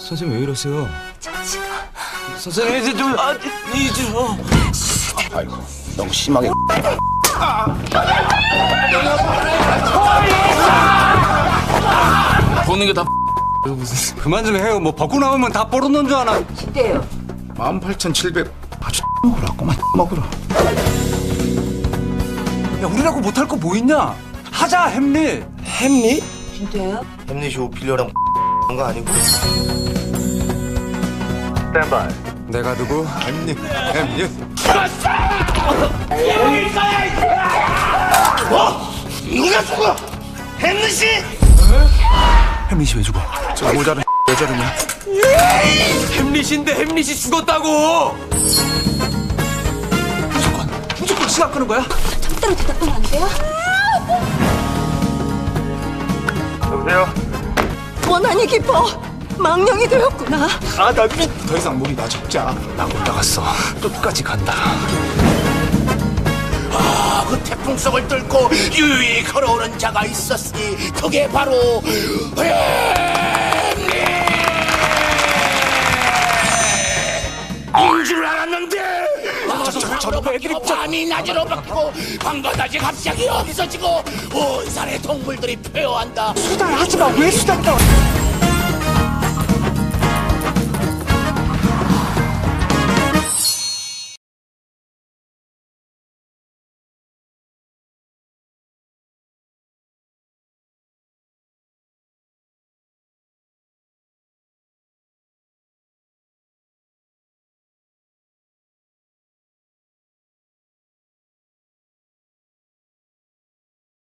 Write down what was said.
선생님 왜 이러세요? 자식아. 선생님 이제 좀 이제 아이고 너무 심하게. 보는 게 다 무슨 그만 좀 해요. 뭐 벗고 나오면 다 벌어놓은 줄 아나. 진짜요? 18,700. 아주 먹으라 꼬마 먹으라. 야 우리라고 못할 거 뭐 있냐? 하자 햄릿. 햄릿? 진짜요? 햄릿이 오피려랑 거 아니고. 스탠바이. 내가 누구? 햄릿. 누가 죽어? 햄릿이? 햄릿이 왜 죽어? 저 모자는 왜 저러냐? 햄릿인데 햄릿이 죽었다고. 무조건 시간 끄는 거야? 절대로 대답하면 안 돼요? 여보세요? 원한이 깊어. 망령이 되었구나. 더 이상 무리 나 잡자. 나 올라갔어. 끝까지 간다. 그 태풍 속을 뚫고 유유히 걸어오는 자가 있었으니 그게 바로 인 줄 알았는데 저놈의 애들이 밤이 낮으로 바뀌고 밤과 낮이 갑자기 없어지고 온 산의 동물들이 폐허한다. 수달하지 마. 왜 수달이다?